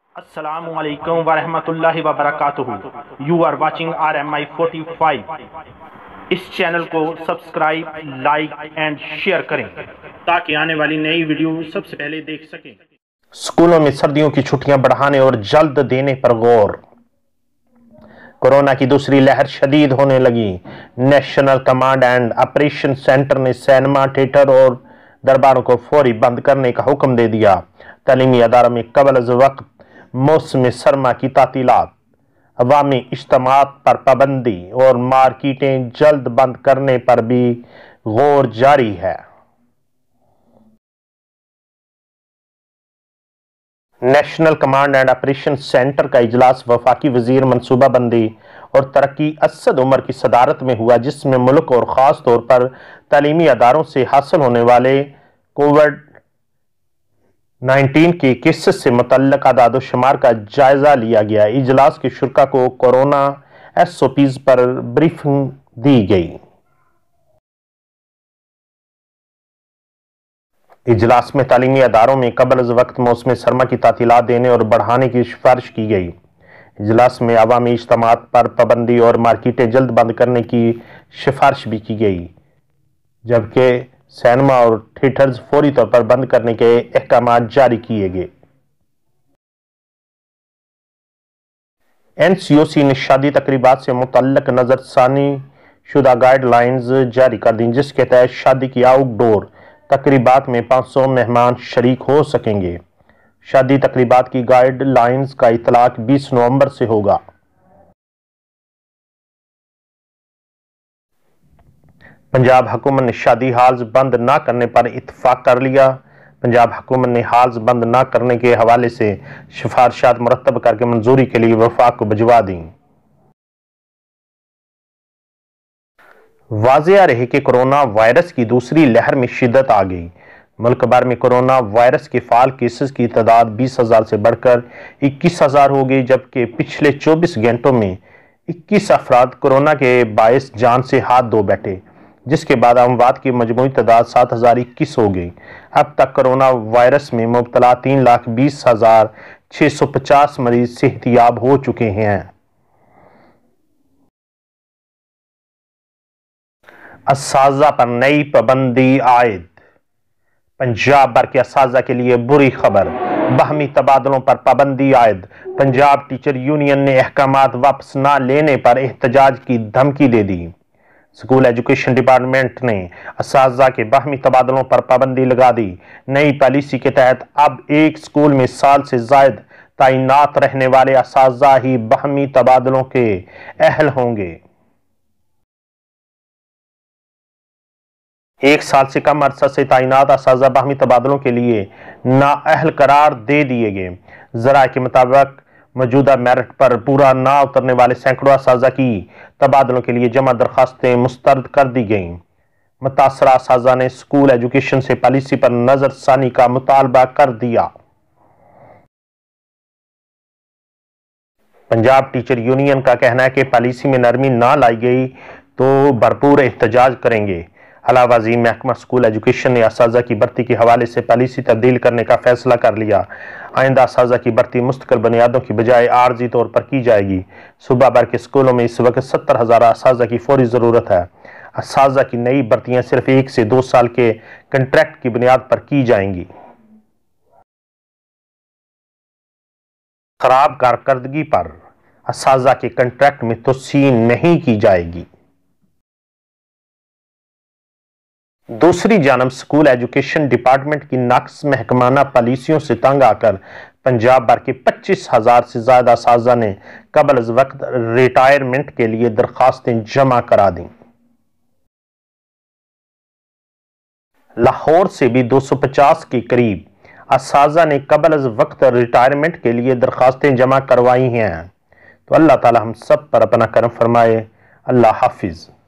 السلام علیکم ورحمۃ اللہ وبرکاتہ. You are watching RMI 45. اس چینل کو سبسکرائب، لائک اینڈ شیئر کریں تاکہ آنے والی نئی ویڈیو سب سے پہلے دیکھ سکیں. اسکولوں میں سردیوں کی چھٹیاں بڑھانے اور جلد دینے پر غور. کورونا کی دوسری لہر شدید ہونے لگی. National command and operation centre نے سینما، تھیٹر اور درباروں کو فوری بند کرنے کا حکم دے دیا. تعلیمی اداروں میں قبل از وقت موسم سرما کی تعطیلات، عوامی اجتماعات پر پابندی اور مارکیٹیں جلد بند کرنے پر بھی غور جاری ہے. National command and operation centre کا اجلاس وفاقی وزیر منصوبہ بندی اور ترقی اسد عمر کی صدارت میں ہوا، جس میں ملک اور خاص طور پر تعلیمی اداروں سے حاصل ہونے والے کووڈ-19 کے کیسز سے متعلق اعداد و شمار کا جائزہ لیا گیا. اجلاس کے شرکاء کو کورونا SOPs پر بریفنگ دی گئی. اجلاس میں تعلیمی اداروں میں قبل از وقت موسم سرما کی تعطیلات دینے اور بڑھانے کی سفارش کی گئی. اجلاس میں عوامی اجتماعات پر پابندی اور مارکیٹیں جلد بند کرنے کی سفارش بھی کی گئی، جبکہ سینما اور تھیٹرز فوری طور پر بند کرنے کے احکامات جاری کیے گئے. NCOC نے شادی تقریبات سے متعلق نظر ثانی شدہ گائیڈ لائنز جاری کر دیں، جس کے تحت شادی کی آؤٹ ڈور تقریبات میں 500 مہمان شریک ہو سکیں گے. شادی تقریبات کی گائیڈ لائنز کا اطلاق 20 نومبر سے ہوگا. پنجاب حکومت نے شادی ہالز بند نہ کرنے پر اتفاق کر لیا. پنجاب حکومت نے ہالز بند نہ کرنے کے حوالے سے سفارشات مرتب کر کے منظوری کے لیے وفاق کو بھجوا دیں. واضح رہے کہ کورونا وائرس کی دوسری لہر میں شدت آ گئی. ملک بھر میں کورونا وائرس کے فعال کیسز کی تعداد 20,000 سے بڑھ کر 21,000 ہو گئی، جبکہ پچھلے 24 گھنٹوں میں 21 افراد کورونا کے باعث جان سے ہاتھ دھو بیٹھے، جس کے بعد اموات کی مجموعی تعداد 7,021 ہو گئی. اب تک کورونا وائرس میں مبتلا 3,20,650 مریض صحت یاب ہو چکے ہیں. اساتذہ پر نئی پابندی عائد. پنجاب بھر کے اساتذہ کے لیے بری خبر، باہمی تبادلوں پر پابندی عائد. پنجاب ٹیچر یونین نے احکامات واپس نہ لینے پر احتجاج کی دھمکی دے دی. اسکول ایجوکیشن ڈپارٹمنٹ نے اساتذہ کے باہمی تبادلوں پر پابندی لگا دی. نئی پالیسی کے تحت اب ایک اسکول میں سال سے زائد تعینات رہنے والے اساتذہ ہی باہمی تبادلوں کے اہل ہوں گے. ایک سال سے کم عرصہ سے تعینات اساتذہ باہمی تبادلوں کے لیے نااہل قرار دے دیے گئے. ذرائع کے مطابق موجودہ میرٹ پر پورا نہ اترنے والے سینکڑوں اساتذہ کی تبادلوں کے لیے جمع درخواستیں مسترد کر دی گئیں. متاثرہ اساتذہ نے اسکول ایجوکیشن سے پالیسی پر نظر ثانی کا مطالبہ کر دیا. پنجاب ٹیچر یونین کا کہنا ہے کہ پالیسی میں نرمی نہ لائی گئی تو بھرپور احتجاج کریں گے. علاوہ ازیں محکمہ اسکول ایجوکیشن نے اساتذہ کی بھرتی کے حوالے سے پالیسی تبدیل کرنے کا فیصلہ کر لیا. آئندہ اساتذہ کی بھرتی مستقل بنیادوں کی بجائے عارضی طور پر کی جائے گی. صوبہ بھر کے اسکولوں میں اس وقت 70,000 اساتذہ کی فوری ضرورت ہے. اساتذہ کی نئی بھرتیاں صرف 1 سے 2 سال کے کنٹریکٹ کی بنیاد پر کی جائیں گی. خراب کارکردگی پر اساتذہ کے کنٹریکٹ میں توسیع نہیں کی جائے گی. دوسری جانب اسکول ایجوکیشن ڈپارٹمنٹ کی ناقص محکمانہ پالیسیوں سے تنگ آ کر پنجاب بھر کے 25,000 سے زیادہ اساتذہ نے قبل از وقت ریٹائرمنٹ کے لیے درخواستیں جمع کرا دیں. لاہور سے بھی 250 کے قریب اساتذہ نے قبل از وقت ریٹائرمنٹ کے لیے درخواستیں جمع کروائی ہیں. تو اللہ تعالی ہم سب پر اپنا کرم فرمائے. اللہ حافظ.